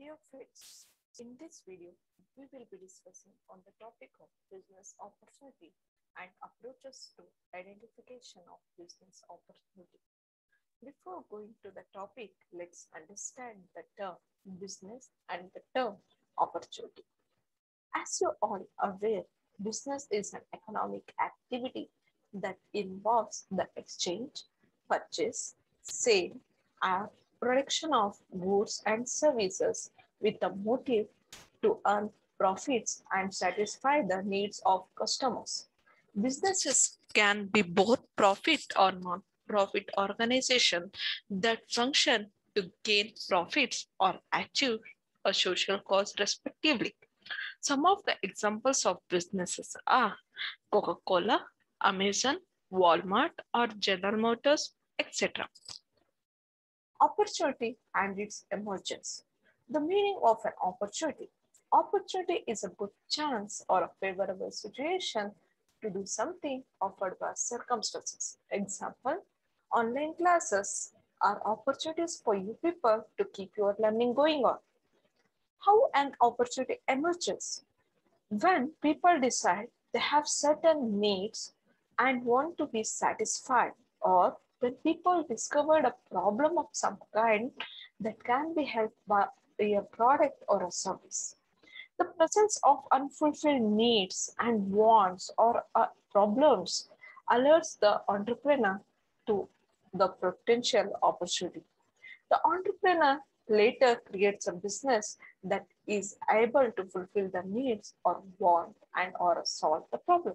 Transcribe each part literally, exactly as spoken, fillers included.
Dear friends, in this video, we will be discussing on the topic of business opportunity and approaches to identification of business opportunity. Before going to the topic, let's understand the term business and the term opportunity. As you all are aware, business is an economic activity that involves the exchange, purchase, sale, and production of goods and services with a motive to earn profits and satisfy the needs of customers. Businesses can be both profit or non-profit organization that function to gain profits or achieve a social cause respectively. Some of the examples of businesses are Coca-Cola, Amazon, Walmart, or General Motors, et cetera. Opportunity and its emergence. The meaning of an opportunity. Opportunity is a good chance or a favorable situation to do something offered by circumstances. Example, online classes are opportunities for you people to keep your learning going on. How an opportunity emerges? When people decide they have certain needs and want to be satisfied, or when people discovered a problem of some kind that can be helped by a product or a service. The presence of unfulfilled needs and wants or uh, problems alerts the entrepreneur to the potential opportunity. The entrepreneur later creates a business that is able to fulfill the needs or want and or solve the problem.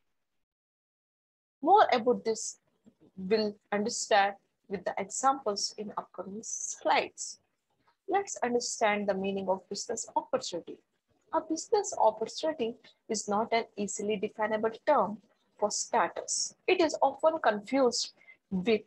More about this we'll understand with the examples in upcoming slides. Let's understand the meaning of business opportunity. A business opportunity is not an easily definable term for starters. It is often confused with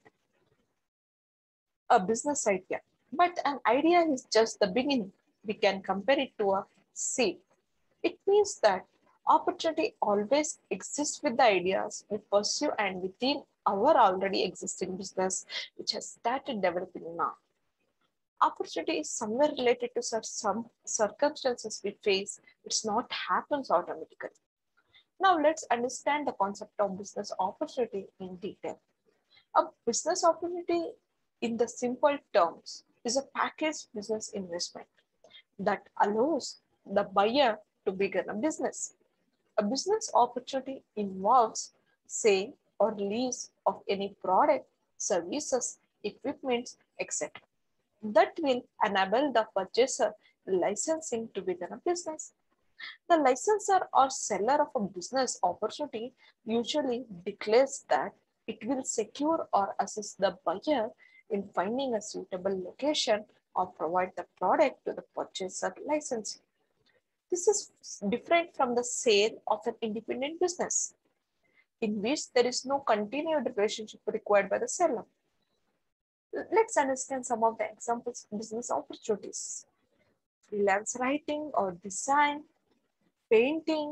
a business idea. But an idea is just the beginning. We can compare it to a seed. It means that opportunity always exists with the ideas we pursue and within our already existing business, which has started developing now. Opportunity is somewhere related to such some circumstances we face. It's not happens automatically. Now let's understand the concept of business opportunity in detail. A business opportunity in the simple terms is a packaged business investment that allows the buyer to begin a business. A business opportunity involves sale or lease of any product, services, equipment, et cetera that will enable the purchaser licensing to begin a business. The licensor or seller of a business opportunity usually declares that it will secure or assist the buyer in finding a suitable location or provide the product to the purchaser licensee. This is different from the sale of an independent business, in which there is no continued relationship required by the seller. Let's understand some of the examples of business opportunities. Freelance writing or design, painting,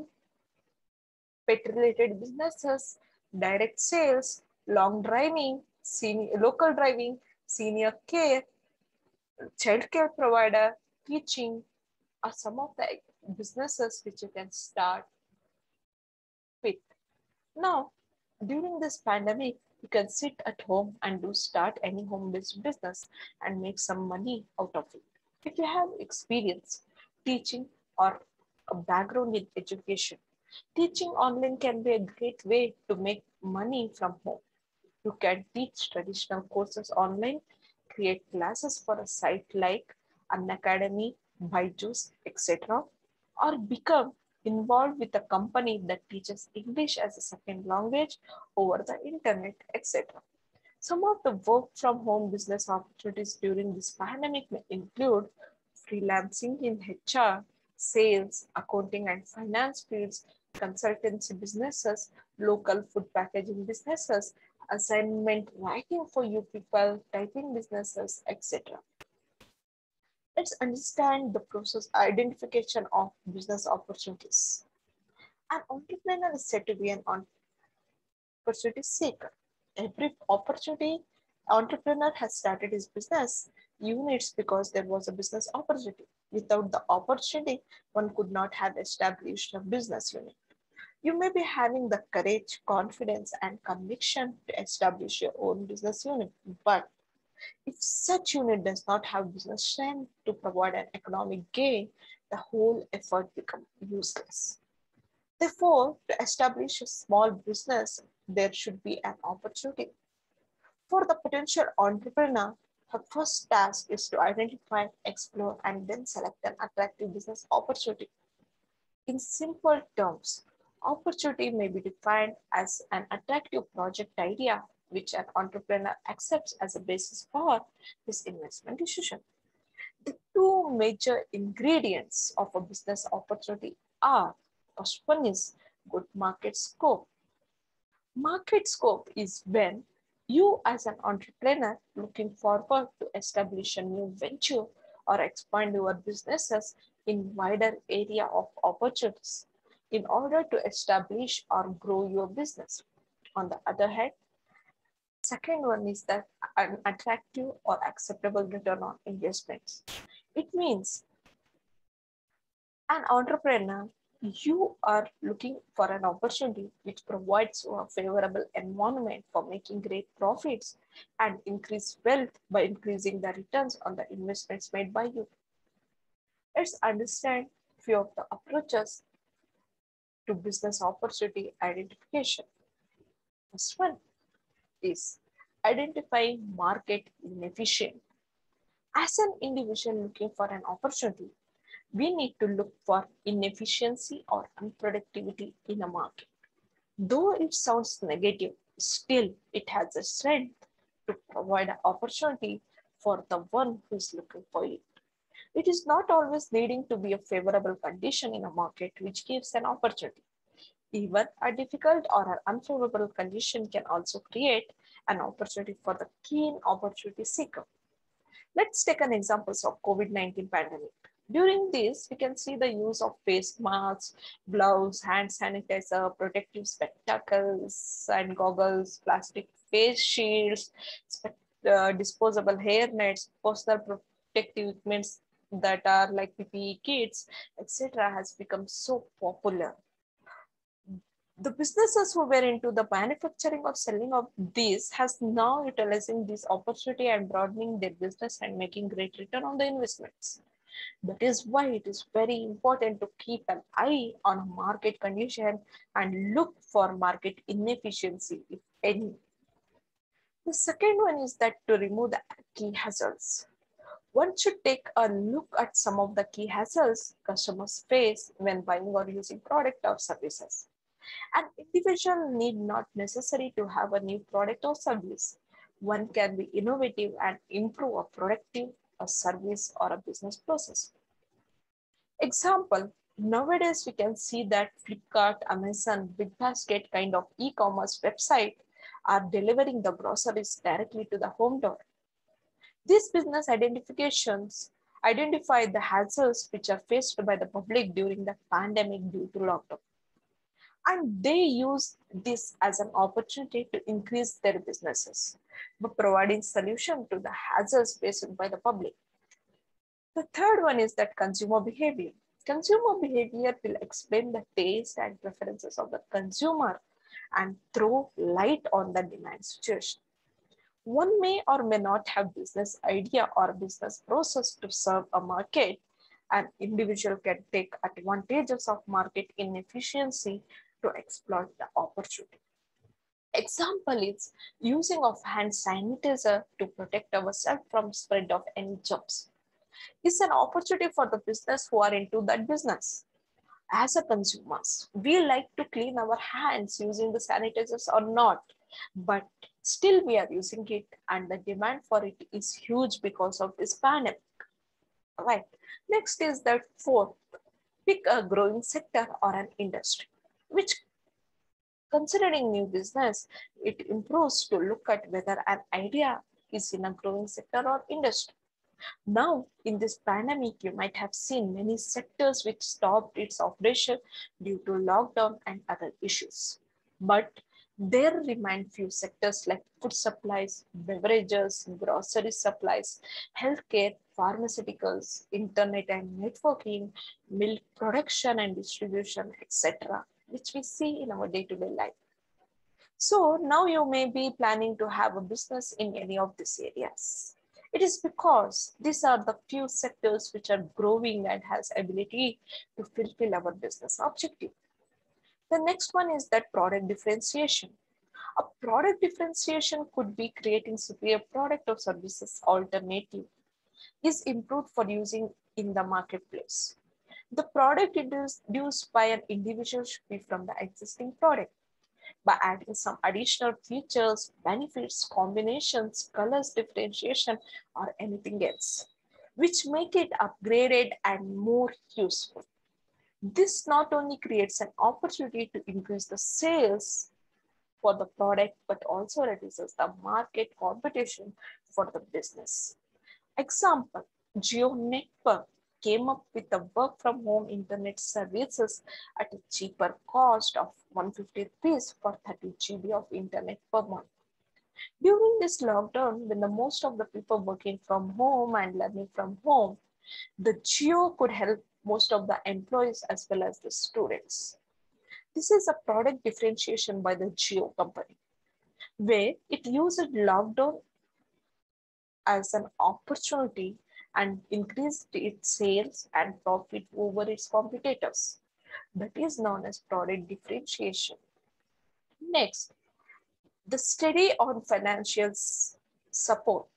pet-related businesses, direct sales, long driving, senior, local driving, senior care, child care provider, teaching are some of the businesses which you can start with. Now, during this pandemic, you can sit at home and do start any home-based business and make some money out of it. If you have experience teaching or a background in education, teaching online can be a great way to make money from home. You can teach traditional courses online, create classes for a site like Unacademy, Byju's, et cetera, or become involved with a company that teaches English as a second language over the internet, et cetera. Some of the work from home business opportunities during this pandemic may include freelancing in H R, sales, accounting and finance fields, consultancy businesses, local food packaging businesses, assignment writing for you people, typing businesses, et cetera. Let's understand the process identification of business opportunities. An entrepreneur is said to be an opportunity seeker. Every opportunity entrepreneur has started his business units because there was a business opportunity. Without the opportunity, one could not have established a business unit. You may be having the courage, confidence, and conviction to establish your own business unit, but if such unit does not have business strength to provide an economic gain, the whole effort becomes useless. Therefore, to establish a small business, there should be an opportunity. For the potential entrepreneur, her first task is to identify, explore, and then select an attractive business opportunity. In simple terms, opportunity may be defined as an attractive project idea which an entrepreneur accepts as a basis for his investment decision. The two major ingredients of a business opportunity are: first one is good market scope. Market scope is when you as an entrepreneur looking forward to establish a new venture or expand your businesses in wider area of opportunities in order to establish or grow your business. On the other hand, second one is that an attractive or acceptable return on investments. It means an entrepreneur, you are looking for an opportunity which provides you a favorable environment for making great profits and increase wealth by increasing the returns on the investments made by you. Let's understand few of the approaches to business opportunity identification. First one is identifying market inefficient. As an individual looking for an opportunity, we need to look for inefficiency or unproductivity in a market. Though it sounds negative, still it has a strength to provide an opportunity for the one who is looking for it. It is not always needing to be a favorable condition in a market which gives an opportunity. Even a difficult or an unfavorable condition can also create an opportunity for the keen opportunity seeker. Let's take an example of COVID nineteen pandemic. During this, we can see the use of face masks, gloves, hand sanitizer, protective spectacles and goggles, plastic face shields, uh, disposable hair nets, personal protective equipments that are like P P E kits, et cetera has become so popular. The businesses who were into the manufacturing or selling of these has now utilizing this opportunity and broadening their business and making great return on the investments. That is why it is very important to keep an eye on market condition and look for market inefficiency, if any. The second one is that to remove the key hazards. One should take a look at some of the key hazards customers face when buying or using product or services. An individual need not necessarily to have a new product or service. One can be innovative and improve a productive, a service, or a business process. Example, nowadays we can see that Flipkart, Amazon, BigBasket kind of e-commerce website are delivering the groceries directly to the home door. These business identifications identify the hazards which are faced by the public during the pandemic due to lockdown. And they use this as an opportunity to increase their businesses by providing solution to the hazards faced by the public. The third one is that consumer behavior. Consumer behavior will explain the taste and preferences of the consumer and throw light on the demand situation. One may or may not have business idea or business process to serve a market. An individual can take advantages of market inefficiency to exploit the opportunity. Example is using of hand sanitizer to protect ourselves from spread of any germs. It's an opportunity for the business who are into that business. As a consumers, we like to clean our hands using the sanitizers or not, but still we are using it and the demand for it is huge because of this pandemic. All right. Next is that fourth, pick a growing sector or an industry, which considering new business, it improves to look at whether an idea is in a growing sector or industry. Now, in this pandemic, you might have seen many sectors which stopped its operation due to lockdown and other issues. But There remain few sectors like food supplies, beverages, grocery supplies, healthcare, pharmaceuticals, internet and networking, milk production and distribution, et cetera, which we see in our day-to-day life. So now you may be planning to have a business in any of these areas. It is because these are the few sectors which are growing and has ability to fulfill our business objective. The next one is that product differentiation. A product differentiation could be creating superior product or services alternative is improved for using in the marketplace. The product introduced by an individual should be from the existing product by adding some additional features, benefits, combinations, colors differentiation, or anything else, which make it upgraded and more useful. This not only creates an opportunity to increase the sales for the product, but also reduces the market competition for the business. Example, Jio Network came up with the work from home internet services at a cheaper cost of one hundred fifty rupees for thirty G B of internet per month. During this lockdown, when the most of the people working from home and learning from home, the Jio could help most of the employees as well as the students. This is a product differentiation by the Jio company, where it used lockdown as an opportunity and increased its sales and profit over its competitors. That is known as product differentiation. Next, the study on financial support.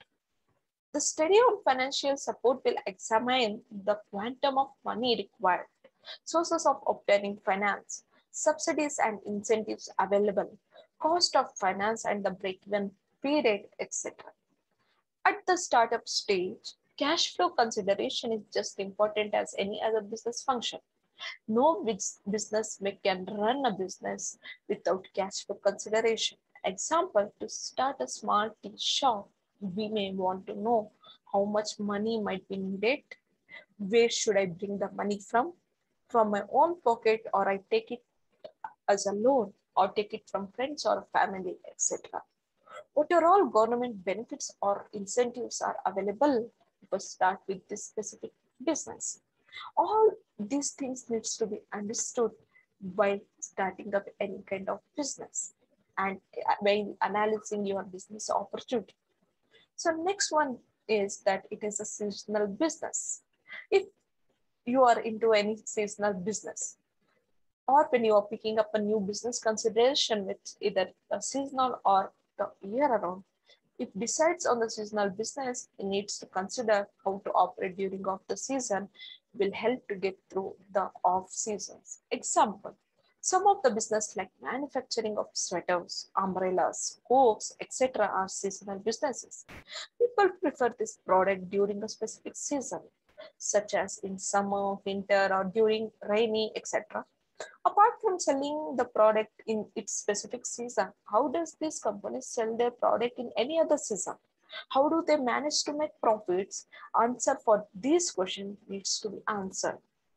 The study on financial support will examine the quantum of money required, sources of obtaining finance, subsidies and incentives available, cost of finance and the break-even period, et cetera. At the startup stage, cash flow consideration is just important as any other business function. No business can run a business without cash flow consideration. Example, to start a small tea shop, we may want to know how much money might be needed, where should I bring the money from, from my own pocket, or I take it as a loan, or take it from friends or family, et cetera. What are all government benefits or incentives are available to start with this specific business? All these things needs to be understood while starting up any kind of business and while analyzing your business opportunity. So next one is that it is a seasonal business. If you are into any seasonal business, or when you are picking up a new business consideration with either a seasonal or the year around, it decides on the seasonal business, it needs to consider how to operate during off the season will help to get through the off seasons. Example, some of the business like manufacturing of sweaters, umbrellas, coats, et cetera are seasonal businesses. People prefer this product during a specific season, such as in summer, winter, or during rainy, et cetera. Apart from selling the product in its specific season, how does these companies sell their product in any other season? How do they manage to make profits? Answer for these questions needs to be answered.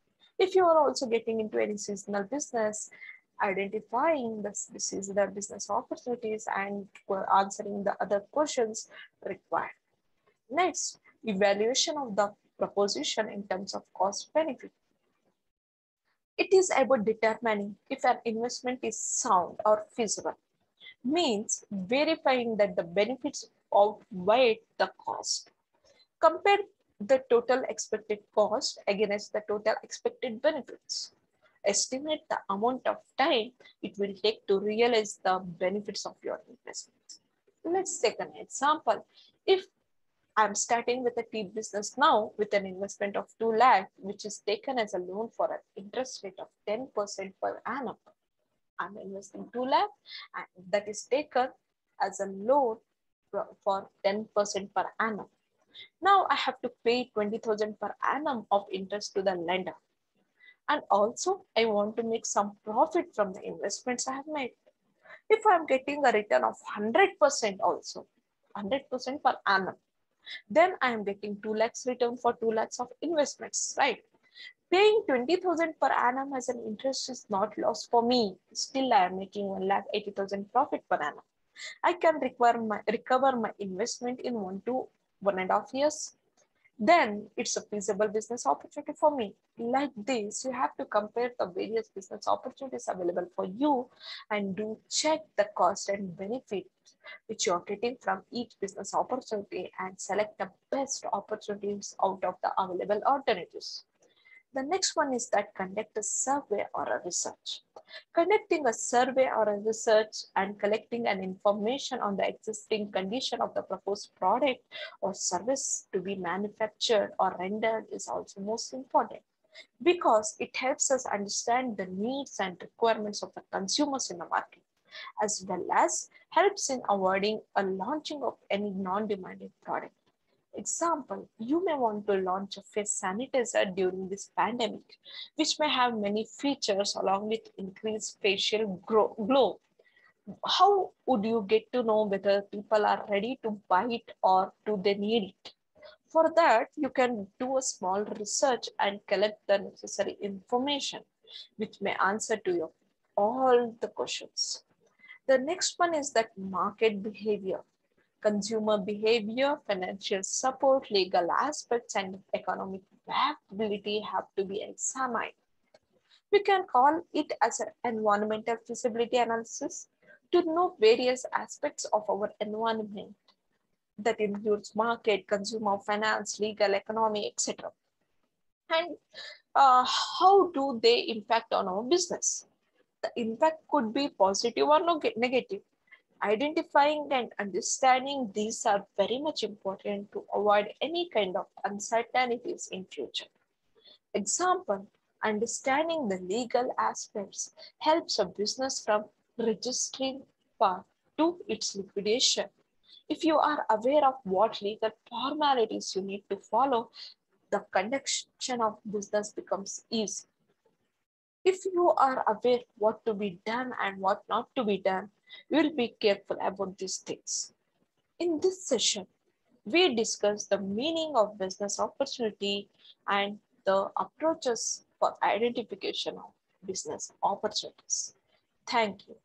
If you are also getting into any seasonal business, identifying the seasonal business opportunities and answering the other questions required. Next, evaluation of the proposition in terms of cost benefit. It is about determining if an investment is sound or feasible, means verifying that the benefits outweigh the cost. Compare the total expected cost against the total expected benefits. Estimate the amount of time it will take to realize the benefits of your investment. Let's take an example. If I'm starting with a tea business now with an investment of two lakh, which is taken as a loan for an interest rate of ten percent per annum. I'm investing two lakh and that is taken as a loan for ten percent per annum. Now I have to pay twenty thousand per annum of interest to the lender. And also I want to make some profit from the investments I have made. If I'm getting a return of one hundred percent also, one hundred percent per annum, then I am getting two lakhs return for two lakhs of investments, right? Paying twenty thousand per annum as an interest is not loss for me. Still, I am making one lakh eighty thousand profit per annum. I can recover my, recover my investment in one to one and a half years. Then it's a feasible business opportunity for me. Like this, you have to compare the various business opportunities available for you and do check the cost and benefits which you are getting from each business opportunity and select the best opportunities out of the available alternatives. The next one is that conduct a survey or a research. Conducting a survey or a research and collecting an information on the existing condition of the proposed product or service to be manufactured or rendered is also most important because it helps us understand the needs and requirements of the consumers in the market, as well as helps in avoiding a launching of any non-demanding product. Example, you may want to launch a face sanitizer during this pandemic, which may have many features along with increased facial glow. How would you get to know whether people are ready to buy it or do they need it? For that, you can do a small research and collect the necessary information, which may answer to your all the questions. The next one is that market behavior. Consumer behavior, financial support, legal aspects, and economic viability have to be examined. We can call it as an environmental feasibility analysis to know various aspects of our environment that includes market, consumer finance, legal, economy, et cetera. And uh, how do they impact on our business? The impact could be positive or negative. Identifying and understanding these are very much important to avoid any kind of uncertainties in future. Example, understanding the legal aspects helps a business from registering part to its liquidation. If you are aware of what legal formalities you need to follow, the conduction of business becomes easy. If you are aware what to be done and what not to be done, you will be careful about these things. In this session, we discuss the meaning of business opportunity and the approaches for identification of business opportunities. Thank you.